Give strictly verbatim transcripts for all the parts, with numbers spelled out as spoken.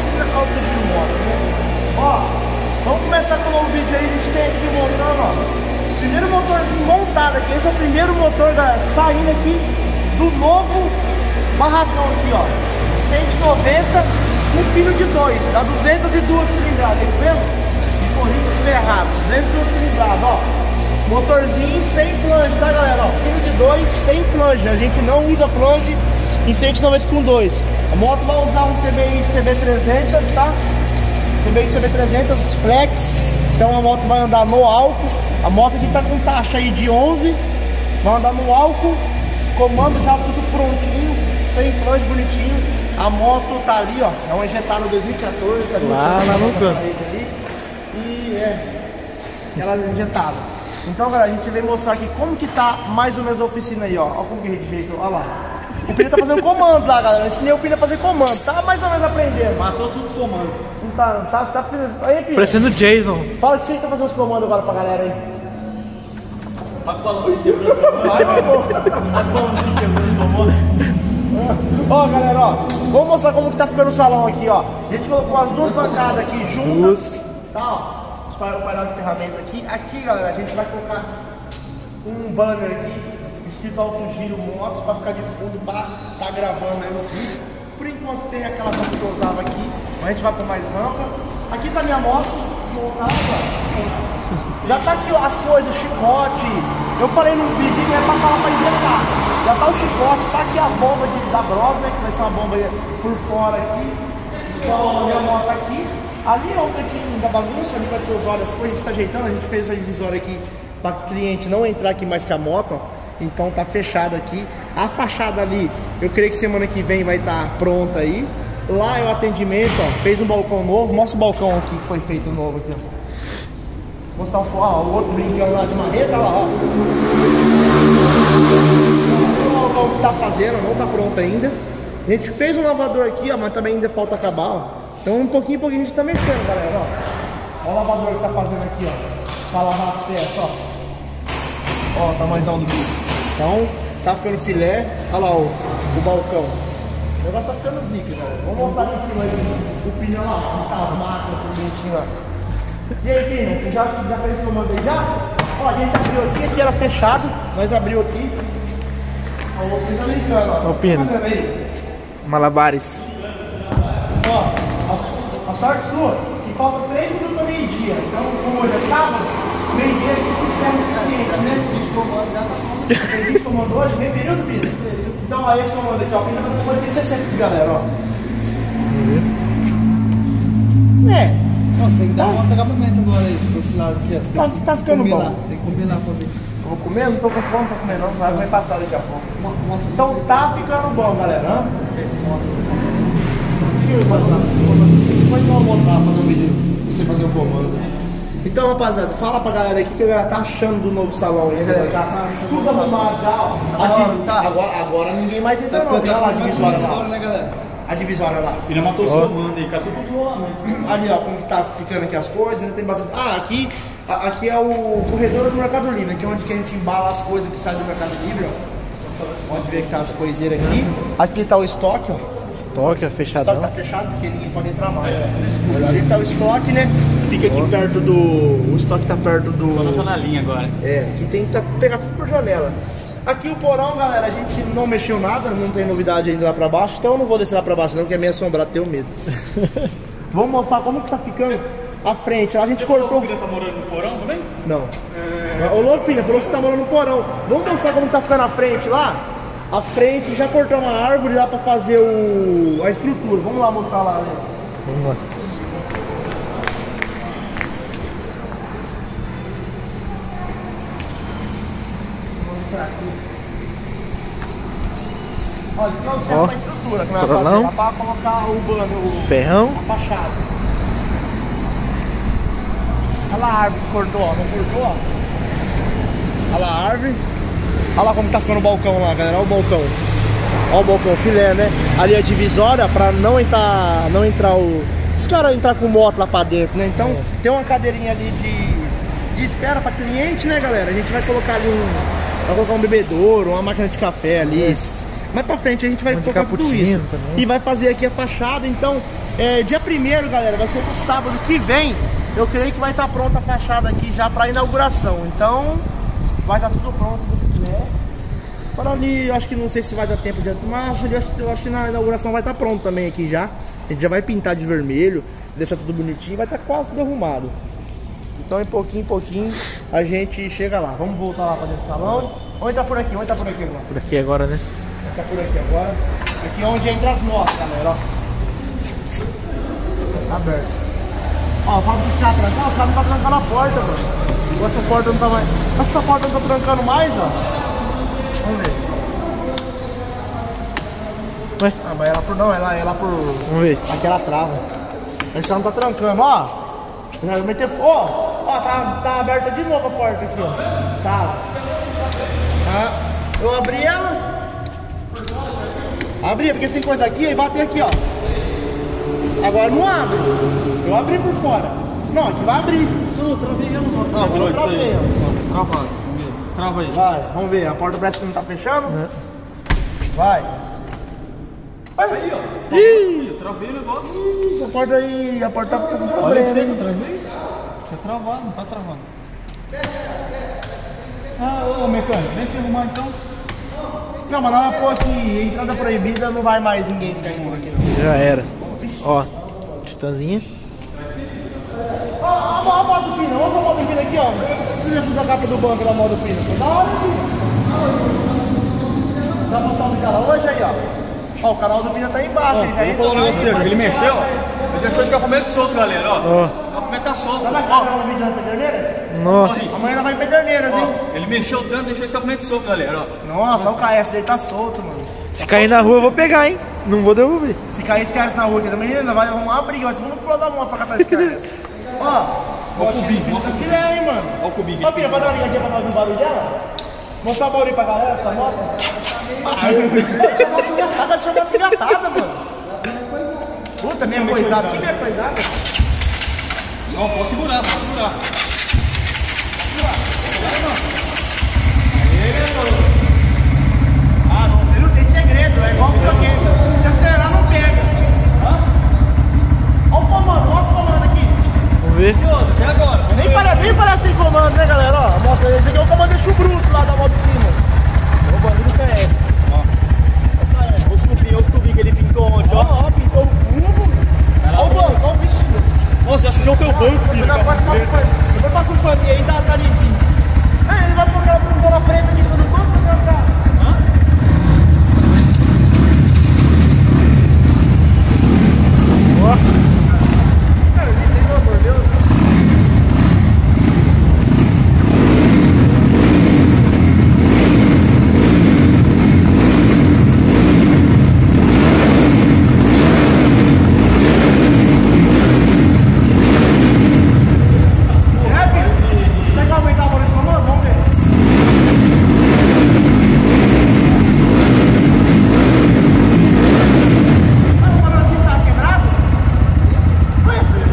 oficina Auto Giro Moto, né? Ó, vamos começar com o novo vídeo aí. A gente tem aqui montando, ó, o primeiro motorzinho montado aqui. Esse é o primeiro motor, galera, saindo aqui do novo barracão aqui, ó, cento e noventa, um pino de dois, dá duzentas e duas cilindradas, é isso mesmo? Me corrija se estiver errado, duzentas e duas cilindradas, ó. Motorzinho sem flange, tá, galera? Ó, pino de dois, sem flange. A gente não usa flange em cento e noventa com dois. A moto vai usar um T B I de C B trezentos, tá? T B I de C B trezentos flex. Então a moto vai andar no álcool. A moto aqui tá com taxa aí de onze. Vai andar no álcool. Comando já tudo prontinho, sem flange, bonitinho. A moto tá ali, ó. É uma injetada dois mil e quatorze. Tá lá, lá no canto. E é ela injetada. Então, galera, a gente veio mostrar aqui como que tá mais ou menos a oficina aí, ó. Olha como que a gente fez, olha lá. O Pina tá fazendo comando lá, galera. Eu ensinei o Pina a fazer comando. Tá mais ou menos aprendendo. Matou todos os comandos. Não tá, não tá, tá. Aí, Pina. Parecendo o Jason. Fala que você tá fazendo os comandos agora pra galera aí. Vai com o balãozinho quebrando sua mão. Vai, meu. Vai com o balãozinho quebrando sua mão. Ó, galera, ó. Vamos mostrar como que tá ficando o salão aqui, ó. A gente colocou as duas bancadas aqui juntas. Tá, ó. O painel de ferramenta aqui. Aqui, galera, a gente vai colocar um banner aqui escrito Auto Giro Motos para ficar de fundo para tá gravando aí o vídeo. Por enquanto tem aquela rampa que eu usava aqui, mas a gente vai para mais rampa. Aqui tá minha moto montada. Já tá aqui, ó, as coisas, o chicote. Eu falei no vídeo que é para falar para injetar. Já tá o chicote, tá aqui a bomba de, da Bros, né? Que vai ser uma bomba por fora aqui. Então a minha moto aqui. Ali é o cantinho da bagunça, ali vai ser os olhos, a gente tá ajeitando, a gente fez a divisória aqui para o cliente não entrar aqui mais com a moto, ó. Então tá fechado aqui. A fachada ali, eu creio que semana que vem vai estar tá pronta aí. Lá é o atendimento, ó, fez um balcão novo, mostra o balcão aqui que foi feito novo aqui, ó. Mostrar um, ó, o outro brincando lá de marreta, lá, ó. O balcão que tá fazendo, não tá pronto ainda. A gente fez um lavador aqui, ó, mas também ainda falta acabar, ó. Então um pouquinho, pouquinho a gente tá mexendo, galera, ó. Olha o lavador que tá fazendo aqui, ó. Pra lavar as peças, ó. Ó o tamanhozão do bicho. Então, tá ficando filé. Olha lá o, o balcão. O negócio tá ficando zica, galera. Vamos mostrar aqui em cima aí o pneu lá, com as máquinas, tudo bonitinho lá. E aí, Pino, você já, já fez o comando aí já? Ó, a gente abriu aqui, aqui era fechado. Nós abriu aqui. Ó, o Pino tá brincando, ó. Ó o Pino. Tá fazendo aí? Malabares. Ó. A sorte sua, que falta três minutos para meio-dia. Então, como hoje é sábado, meio-dia a gente encerra o cliente, né? Esse vídeo comando já tá pronto. Esse vídeo comando hoje, meio período, Pino. Então, ó, esse comando aqui, ó, Pino tá fazendo coisa que você sempre aqui, galera, ó. É. Nossa, tem que dar um acabamento agora aí, desse lado aqui, ó. Tá, tá ficando bom. Lá. Tem que comer lá pra ver. Eu vou comer? Não tô com fome pra comer, não. Vai passar daqui a pouco. Então, tá ficando bom, galera. Pode almoçar, fazer um vídeo pra você fazer o comando. Então, rapaziada, fala pra galera aqui o que a galera tá achando do novo salão aí, galera. Tá tudo arrumado já, ó. Aqui, tá. Agora, agora ninguém mais entra, não. Olha lá a divisória lá. Agora, né, galera? A divisória lá. Ele matou os comandos aí, catou tudo isolamento. Ali, ó, como que tá ficando aqui as coisas, né? Tem bastante. Ah, aqui, a, aqui é o corredor do Mercado Livre, aqui é onde que a gente embala as coisas que saem do Mercado Livre, ó. Pode ver que tá as coiseiras aqui. Aqui tá o estoque, ó. Estoque é fechadão. O estoque tá fechado porque ninguém pode entrar mais. É, ali tá o estoque, né? Fica aqui perto do. O estoque tá perto do. Só na janelinha agora. É, aqui tem que tá, pegar tudo por janela. Aqui o porão, galera, a gente não mexeu nada, não tem novidade ainda lá pra baixo, então eu não vou descer lá pra baixo não, porque é meio assombrado, tenho medo. Vamos mostrar como que tá ficando a frente. Lá a gente você cortou. Falou que o Pina tá morando no porão também? Não. É... Ô Lopina, falou que você tá morando no porão. Vamos mostrar como tá ficando a frente lá? A frente já cortou uma árvore lá pra fazer o... a estrutura. Vamos lá mostrar lá, né? Vamos lá. Vou mostrar aqui. Olha, aqui é o ferro Ó, pra estrutura que nós vamos torolão. fazer. Lá pra colocar o bando, o... Ferrão. a fachada. Olha lá a árvore que cortou, ó. Não cortou, ó. Olha lá a árvore. Olha lá como tá ficando o balcão lá, galera. Olha o balcão. Olha o balcão, filé, né? Ali a divisória pra não entrar, não entrar o... os caras entrar com moto lá pra dentro, né? Então, é. Tem uma cadeirinha ali de, de espera pra cliente, né, galera? A gente vai colocar ali um... vai colocar um bebedouro, uma máquina de café ali. É. Mais pra frente a gente vai um colocar tudo isso. Também. E vai fazer aqui a fachada, então... É, dia primeiro, galera, vai ser no sábado que vem. Eu creio que vai estar pronta a fachada aqui já para inauguração. Então, vai estar tudo pronto, né? Para ali, eu acho que não sei se vai dar tempo de... Mas eu acho, eu acho que na inauguração vai estar pronto também aqui já. A gente já vai pintar de vermelho, deixar tudo bonitinho, vai estar quase tudo arrumado. Então, em pouquinho em pouquinho, a gente chega lá. Vamos voltar lá para dentro do salão. Vamos entrar por aqui, vamos entrar por aqui agora. Por aqui agora, né? Vamos entrar por aqui agora. Aqui é onde entra as motos, galera, ó. Tá aberto. Ó, fala pra esses caras trancar, os caras não tá trancando a porta, mano. Essa porta não tá mais... Essa porta não tá trancando mais, ó. Vamos ver. Ué? Ah, mas ela por... Não, ela, ela por... Vamos ver. Aqui ela trava. A gente não tá trancando, ó. Já vou meter... Ó, ó, tá, tá aberta de novo a porta aqui, ó. Tá. Ah, eu abri ela. Abri, porque tem coisa aqui e bater aqui, ó. Agora não abre. Eu abri por fora. Não, aqui vai abrir. Não, eu travei ela, não. Não, agora eu travei, ó. Travado. Trava aí. Vai, vamos ver. A porta parece que não tá fechando. É. Vai. Aí, ó. Ih, eu travei o negócio. Ih, essa porta aí, a porta tá com problema. Olha aí, não travei? Você travado, não tá travando. Ah, ô mecânico, vem aqui arrumar então. Não, mas na porra que entrada proibida não vai mais ninguém ficar indo aqui, não. Já era. Ó, titãzinha. Ó, ó, ó a moto fina, olha essa moto fina aqui, ó. Precisa da capa do banco da moto fina. Da hora aqui. Dá pra mostrar pro cara hoje aí, ó. Ó, o canal do Pina tá aí embaixo. Ó, eu vou falar um negócio pra você, ele mexeu, ele deixou o escapamento solto, galera, ó. Ó. O escapamento tá solto, Vai mais ó. gravar um vídeo nas Pederneiras? Nossa. Amanhã ela vai em Pederneiras, hein? Ó, ele mexeu tanto, deixou o escapamento solto, galera, ó. Nossa, olha o K S dele, tá solto, mano. Se cair na rua eu vou pegar, hein? Não vou devolver. Se cair esse K S na rua aqui também, ainda vai arrumar uma briga, vai todo mundo pular da moto pra catar esse K S. Ó, Ó o cubinho, mostra o filé, hein, mano. Ó o cubinho. Ô, Pina, pode dar uma ligadinha pra nós no barulho dela? Mostrar o barulho pra galera, essa moto? Ela tá chamando pingatada, mano. Puta, minha coisada. Que minha coisada? Não, pode segurar, pode segurar. Ah, não, você não tem segredo, é igual o videogame. Se acelerar, não pega. Olha o comando, mostra o comando aqui. Vamos ver. Ansioso, até agora. Nem parece, nem parece que tem comando, né, galera? Ó, mostra, esse aqui é o comando deixa o bruto lá da moto Pina. É o bandido do K S. Ó, Os cubinhos, outro cubinho que ele pintou ontem, ó, ó. ó, pintou o cubo. Olha o banco, olha o bicho. Nossa, já sujou foi o banco, filho. Depois passa um paninho, depois passa um paninho aí, tá, tá limpinho. É, ele vai pôr aquela bola preta aqui no banco, você vai ficar. Ó. Cara, isso aí, pelo amor de Deus. É, Pino? Você quer aumentar a bola de comando? Vamos ver. Ah, o comando assim tá quebrado? Conhece?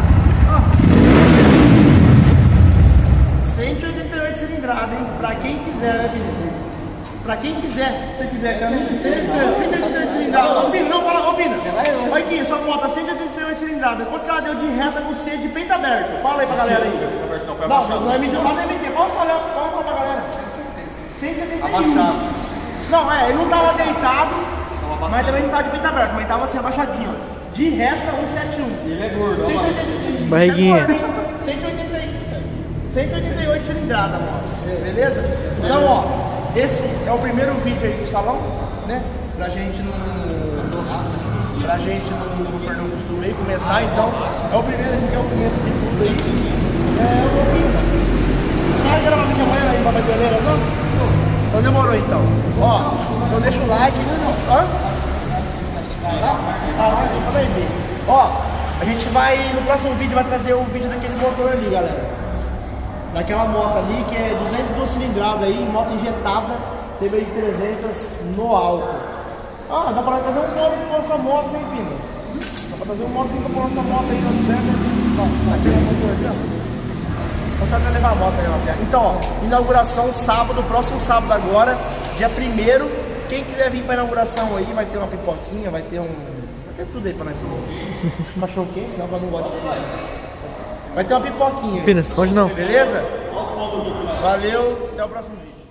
cento e oitenta e oito cilindrada, hein? Pra quem quiser, né, Pino? Pra quem quiser. Se quiser, caminho. cento e oitenta e oito cilindrada. Ô, Pino, não fala, ô, Pino. Olha aqui, sua moto, cento e oitenta e oito cilindradas. Quanto que ela deu de reta com C de peito aberto? Fala aí pra galera aí. Não, não, não é medir, mas não é medir. Vamos falar, vamos falar pra galera. cento e setenta e um. Abaixado. Não, é, ele não tava deitado, mas também não tava de peito aberto, mas tava assim, abaixadinho, ó. De reta, cento e setenta e um. Ele é gordo, cento e ó. oitenta e um. Barriguinha. cento e oitenta e oito. cento e oitenta e oito cilindrada, moto. Beleza? Então, ó, esse é o primeiro vídeo aí do salão, né? Pra gente não. Pra gente não, não perder o costume aí, começar, então. É o primeiro, esse aqui é o começo de tudo aí. É, eu vou vir. Sabe gravar vídeo amanhã aí pra Pederneiras, não? Então demorou então. Ó, então deixa o like. Hã? Ah, vai ver. Ó, a gente vai, no próximo vídeo, vai trazer o vídeo daquele motor ali, galera. Daquela moto ali, que é duzentos e doze cilindradas aí, moto injetada, T B I trezentos no álcool. Ah, dá pra fazer um modo com essa moto, hein, Pina? Dá pra fazer um modo com essa moto aí, na duzentos. Ó, aquele motor ali, ó. Só pra levar a moto aí, ó. Então, ó, inauguração sábado, próximo sábado agora, dia primeiro. Quem quiser vir pra inauguração aí, vai ter uma pipoquinha, vai ter um Vai ter tudo aí pra nós comer. Cachorro quente, não, mas não gosta de Vai ter uma pipoquinha. Pina, esconde não. Beleza? Valeu, até o próximo vídeo.